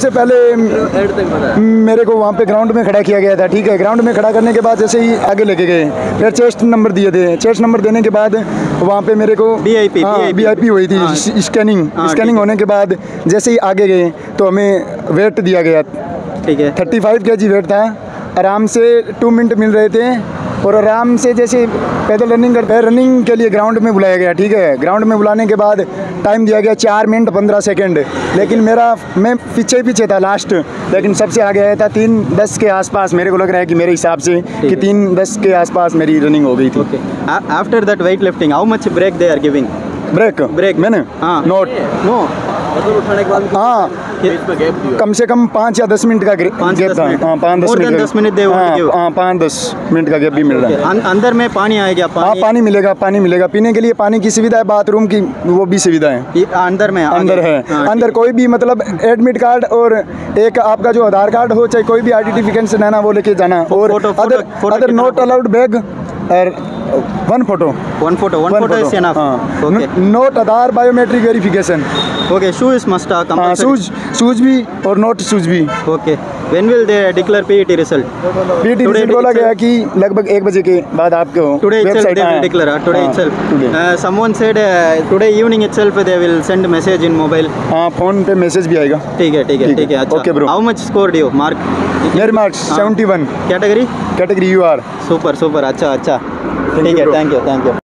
सबसे पहले मेरे को वहाँ पे ग्राउंड में खड़ा किया गया था, ठीक है। ग्राउंड में खड़ा करने के बाद जैसे ही आगे लेके गए, फिर चेस्ट नंबर दिए थे। चेस्ट नंबर देने के बाद वहाँ पे मेरे को VIP हुई थी, स्कैनिंग होने के बाद जैसे ही आगे गए तो हमें वेट दिया गया, ठीक है। 35 kg वेट था। आराम से 2 मिनट मिल रहे थे और आराम से जैसे पैदल रनिंग करते हैं, रनिंग के लिए ग्राउंड में बुलाया गया, ठीक है। ग्राउंड में बुलाने के बाद टाइम दिया गया 4 मिनट 15 सेकंड, लेकिन मैं पीछे था लास्ट, लेकिन सबसे आगे आया था 3:10 के आसपास। मेरे को लग रहा है कि मेरे हिसाब से कि 3:10 के आसपास मेरी रनिंग हो गई थी। After that weight lifting how much break they are giving? Break मैंने नो उठाने के बाद कम से कम 5 या 10 मिनट का गैप था। 5-10 मिनट दे 5-10 मिनट का गैप भी मिल रहा है। अंदर में पानी आएगा? पानी मिलेगा पीने के लिए। पानी की सुविधा है, बाथरूम की वो भी सुविधा है अंदर में। अंदर कोई भी मतलब एडमिट कार्ड और एक आपका जो आधार कार्ड हो, चाहे कोई भी आइडेंटिफिकेशन है ना, वो लेके जाना। और अदर नॉट अलाउड बैग और one photo is enough. Okay. Note Aadhaar biometric verification. Okay, shoes must compulsory. Shoes भी और not shoes भी. Okay. When will they declare PET result? PET result बोला गया कि लगभग 1 बजे के बाद आपको today itself they will declare. Today itself. Someone said today evening itself they will send message in mobile. हाँ, फोन पे मैसेज भी आएगा। ठीक है अच्छा। Okay bro. How much scored you? Mark? मेरे मार्क्स 71। Category UR. Super अच्छा। ठीक है, थैंक यू।